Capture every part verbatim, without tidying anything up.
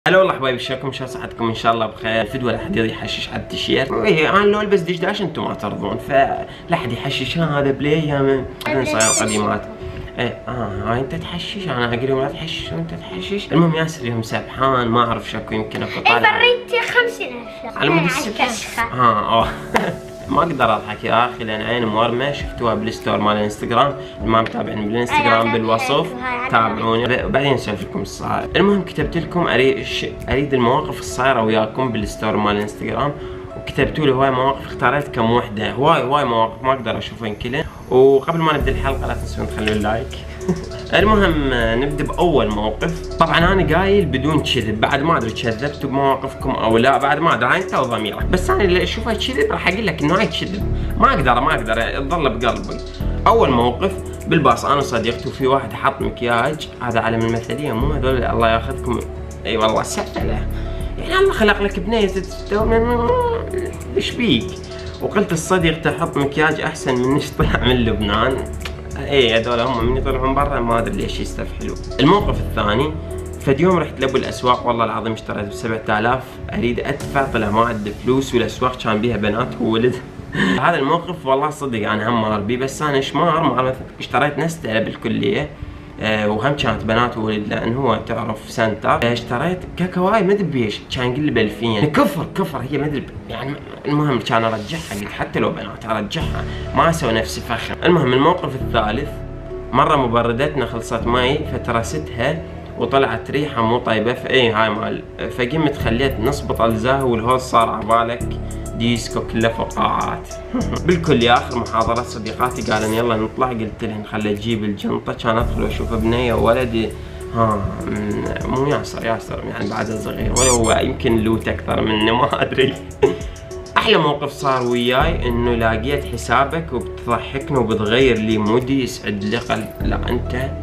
هلا والله حبايبي، شلونكم؟ شلون صحتكم؟ ان شاء الله بخير. الفدوه لا حد يحشش على التيشيرت. اي انا لو البس دشداش انتم ما ترضون، فلا حد يحشش. هذا بلاي من صاير قديمات. ايه اه هاي انت تحشش، انا اقول لهم لا تحشش وانت تحشش. المهم ياسر يوم سبحان ما اعرف شكو، يمكن اكو طالع. بريت خمسين ألف على مود السبحان. ها اه ما اقدر اضحك يا اخي لان عيني مورمه. شفتوها بالستور مال الانستغرام، اللي ما متابعني بالانستغرام بالوصف تابعوني وبعدين اسولف لكم الصاير. المهم كتبت لكم اريد اريد المواقف الصايره وياكم بالستور مال الانستغرام، وكتبتوا لي هواي مواقف، اختاريت كم وحده. هواي هواي مواقف ما اقدر اشوفهم كلهن. وقبل ما نبدا الحلقه لا تنسون تخلوا اللايك. المهم نبدا باول موقف. طبعا انا قايل بدون كذب، بعد ما ادري كذبتوا بمواقفكم او لا، بعد ما ادري انت وضميرك، بس انا اللي اشوفه كذب راح اقول لك انه هاي كذب. ما اقدر ما اقدر تظل بقلبي. اول موقف بالباص انا وصديقتي، وفي واحد حط مكياج، هذا علم المثليه مو هذول الله ياخذكم. اي والله سفله، يعني الله خلق لك بنيه ايش بيك؟ وقلت الصديق تحط مكياج احسن من ايش طلع من لبنان. اي هذول هم من يطلعون من برا ما ادري ليش يستفحلوا. الموقف الثاني، فد يوم رحت لابو الاسواق، والله العظيم اشتريت ب سبعة آلاف، اريد ادفع طلع ما عندي فلوس، والاسواق كان بيها بنات وولد. هذا الموقف والله صدق انا هم مار بي، بس انا شمار ما اشتريت نستله بالكليه. أه وهم كانت بنات وولد لان هو تعرف سنتر. أه اشتريت كاكاواي ما ادري بيش، كان قل لي بألفين. كفر كفر هي ما ادري يعني. المهم كان ارجعها، قلت حتى لو بنات ارجعها، ما اسوي نفسي فخم. المهم الموقف الثالث، مره مبردتنا خلصت مي فترستها وطلعت ريحه مو طيبه، فاي هاي مال، فقمت خليت نص بطل زاهي والهوز صار عبالك ديسكو كله فقاعات. بالكل اخر محاضرة صديقاتي قالن يلا نطلع، قلت لهن خلي تجيب الجنطة. كان ادخل واشوف بنية وولدي ها مو ياسر ياسر يعني بعد صغير، ولا هو يمكن لوت اكثر مني ما ادري. احلى موقف صار وياي انه لاقيت حسابك وبتضحكني وبتغير لي مودي، يسعد لي قلب. لا انت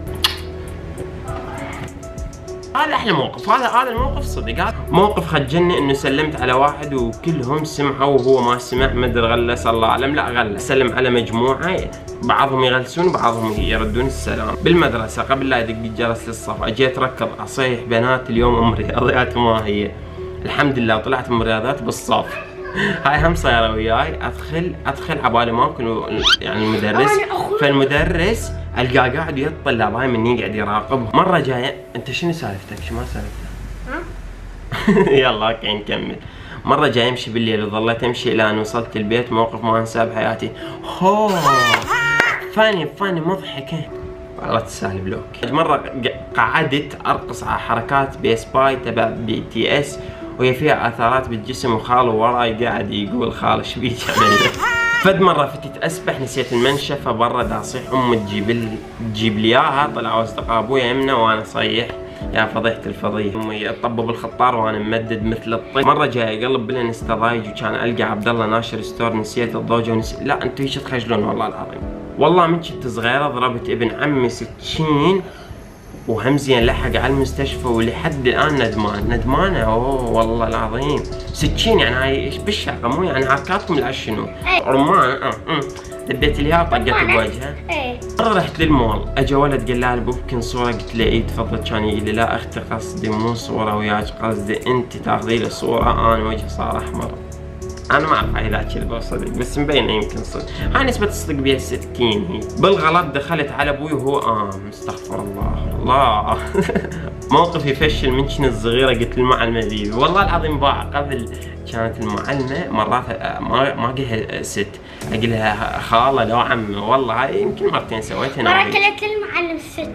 هذا احلى موقف، هذا هذا الموقف صدق. موقف خجلني انه سلمت على واحد وكلهم سمعوا وهو ما سمع، ما ادري غلس الله اعلم. لا غلس، سلم على مجموعه، بعضهم يغلسون وبعضهم يردون السلام. بالمدرسه قبل لا يدق الجرس للصف اجيت ركض اصيح بنات اليوم ام رياضيات ما هي. الحمد لله طلعت ام رياضيات بالصف. هاي هم صايره وياي، ادخل ادخل عبالي ماكو يعني المدرس، فالمدرس القاه قاعد ويا الطلاب هاي مني قاعد يراقبهم. مره جايه انت شنو سالفتك؟ شو ما سالفتك؟ ها؟ يلا اوكي نكمل. مره جاي امشي بالليل وظليت امشي الى ان وصلت البيت، موقف ما انساه بحياتي. هو فاني فاني مضحكه والله تستاهل بلوك. مره قعدت ارقص على حركات بيس باي تبع بي تي اس وهي فيها اثارات بالجسم، وخاله وراي قاعد يقول خال ايش بيك عملت. فد مره فتت اسبح نسيت المنشفه برا، دا اصيح امي تجيب تجيب لي اياها. طلعوا اصدقاء ابوي يمنا وانا صيح يا فضيحه الفضيح. امي تطبب الخطار وانا ممدد مثل الطير. مره جاي اقلب بالانستا ضايج وكان القى عبد الله ناشر ستور، نسيت الضوجه ونسيت. لا انتوا هيك تخجلون والله العظيم. والله من كنت صغيره ضربت ابن عمي سكين وهمزين لحق على المستشفى، ولحد الان ندمان ندمانه. اوه والله العظيم سكين يعني هاي ايش بالشقه، مو يعني هاكاتكم لا شنو رمان. اه امم دبيت لي اياها طقت بوجهها. مره رحت للمول اجى ولد قال لها بممكن صوره، قلت له اي تفضل. كان يقول لي لا اختي قصدي مو صوره وياك، قصدي انت تاخذي لي صوره انا وجهي صار احمر. انا ما اعرف اذا كذب او صدق، بس مبينه يمكن صدق. هاي نسبة الصدق بيها ستين. هي بالغلط دخلت على ابوي وهو اه استغفر الله الله. موقف يفشل من كنت صغيره، قلت للمعلمه ذي والله العظيم باع قبل. كانت المعلمه مرات ما ما اقولها ست، اقول لها خاله لو عمي. والله هاي يمكن مرتين سويتها. مرة قلت للمعلم ست.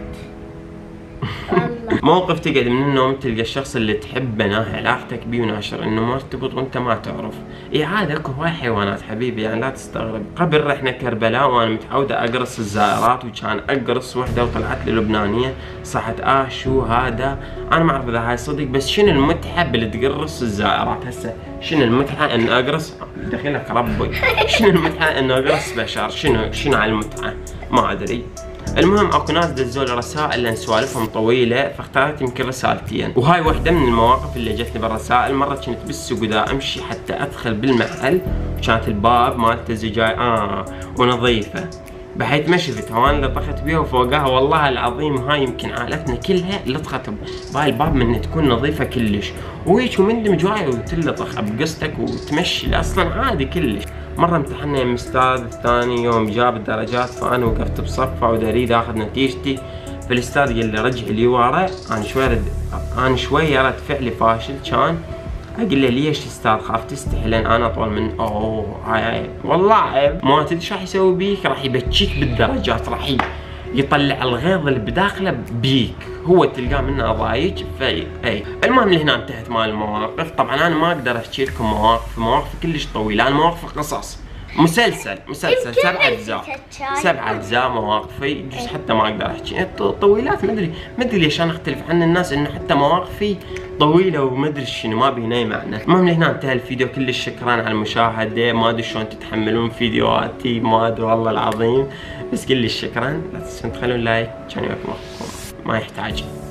موقف تقعد من النوم تلقى الشخص اللي تحبه ناهي علاقتك بيه وناشر انه مرتبط وانت ما تعرف. اي عاد اكو هواي حيوانات حبيبي يعني لا تستغرب. قبل رحنا كربلاء وانا متعوده اقرص الزائرات، وكان اقرص وحده وطلعت لي لبنانيه صحت اه شو هذا. انا ما اعرف اذا هاي صدق، بس شنو المتعه باللي تقرص الزائرات؟ هسه شنو المتعه ان اقرص دخيلك ربي؟ شنو المتعه انه اقرص بشر؟ شنو شنو هاي المتعه؟ ما ادري. المهم اكو ناس دزوا لي رسائل لان سوالفهم طويله، فاختارت يمكن رسالتين، وهاي واحده من المواقف اللي جتني بالرسائل. مره كنت بالسوق ودا امشي حتى ادخل بالمحل، كانت الباب مالته زجاج اه ونظيفه، بحيث ما شفت وانا لطخت بيها وفوقها والله العظيم هاي يمكن عائلتنا كلها لطخت بهاي الباب من تكون نظيفه كلش، وهيك ومندمج وياي وتلطخ بقصتك وتمشي اصلا عادي كلش. مره امتحنا يا استاذ الثاني يوم جاب الدرجات، فانا وقفت بصفه ودريد اخذ نتيجتي، فالاستاذ قال لي رجع لي ورا. انا شوي رد انا شوي رد فعلي فاشل كان، اقول له ليش استاذ خاف تستحي لان انا اطول من اوه هاي عيب والله عيب. ما تدري شو راح يسوي بيك؟ راح يبكيك بالدرجات، راح يطلع الغيظ اللي بداخله بيك، هو تلقاه منه ضايج. في اي المهم لهنا انتهت مال المواقف. طبعا انا ما اقدر احكي لكم مواقف، مواقف كلش طويله، انا مواقف قصص مسلسل مسلسل سبع اجزاء سبع اجزاء مواقفي يجوز حتى ما اقدر احكي طويلات. ما ادري ما ادري ليش انا اختلف عن الناس انه حتى مواقفي طويله وما ادري شنو ما بينا اي معنى. المهم لهنا انتهى الفيديو، كلش شكرا على المشاهده. ما ادري شلون تتحملون فيديوهاتي، ما ادري والله العظيم، بس كلش شكرا. لا تنسون تخلون لايك، كان وياكم اخوكم ما يحتاج.